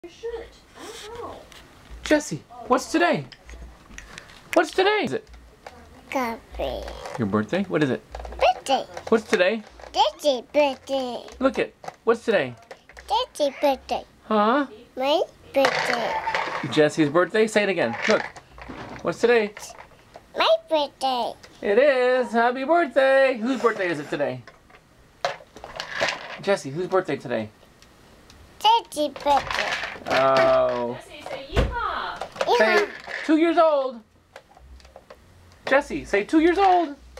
Shirt. I don't know. Jesse, what's today? What's today? Is it Coffee. your birthday? What is it? Birthday. What's today? Daddy birthday. Look it. What's today? Daddy birthday. Huh? My birthday. Jesse's birthday? Say it again. Look. What's today? My birthday. It is. Happy birthday. Whose birthday is it today? Jesse, whose birthday today? Daddy birthday. Oh. Jesse, say yeehaw. Say 2 years old. Jesse, say 2 years old.